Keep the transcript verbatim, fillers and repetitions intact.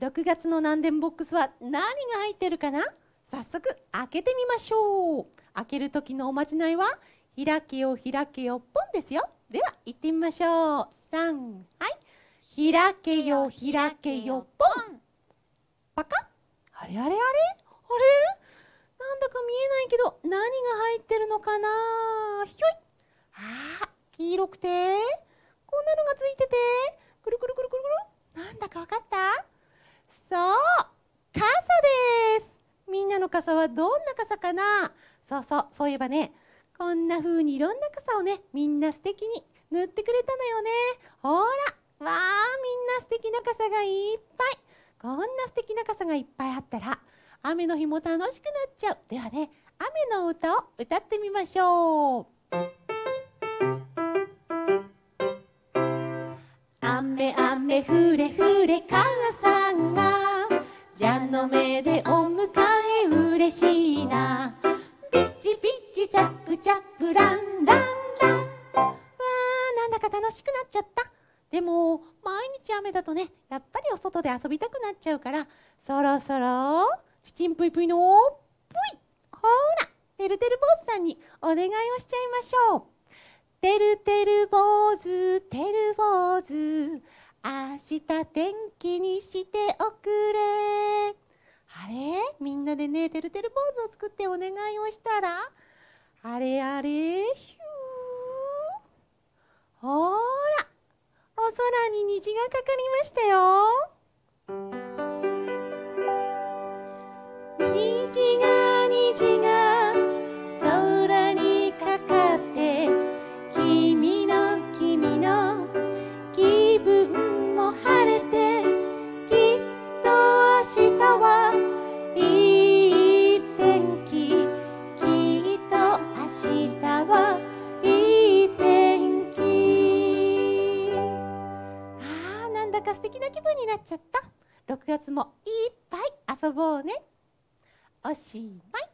ろくがつのなんでんボックスは何が入ってるかな？早速開けてみましょう。開ける時のおまじないは開けよ開けよポンですよ。では行ってみましょう。さん、はい。開けよ開けよポン。パカッ。あれあれあれあれ、なんだか見えないけど何が入ってるのかな？ひょい。あー、黄色くてこんなのがついててくるくるくるくるくる。なんだかわかった？そう、傘です。みんなの傘はどんな傘かな？そうそう、そういえばね、こんな風にいろんな傘をね、みんな素敵に塗ってくれたのよね。ほら、わあ、みんな素敵な傘がいっぱい。こんな素敵な傘がいっぱいあったら、雨の日も楽しくなっちゃう。ではね、雨の歌を歌ってみましょう。雨雨ふれふれ傘が蛇の目でお迎え嬉しいな。ピッチピッチチャプチャプランランラン。わー、なんだか楽しくなっちゃった。でも毎日雨だとね、やっぱりお外で遊びたくなっちゃうから、そろそろちちんぷいぷいのぷい、ほらてるてる坊主さんにお願いをしちゃいましょう。てるてる坊主てる坊主、明日天気にしておくれ。あれ、みんなでね、てるてる坊主を作ってお願いをしたら、あれあれ、ひゅー、ほーら、お空に虹がかかりましたよ。虹が虹が空にかかって、君の君の気分も晴れて、きっと明日はいい天気、きっと明日はいい天気。あー、なんだか素敵な気分になっちゃった。ろくがつもいっぱい遊ぼうね。おしまい。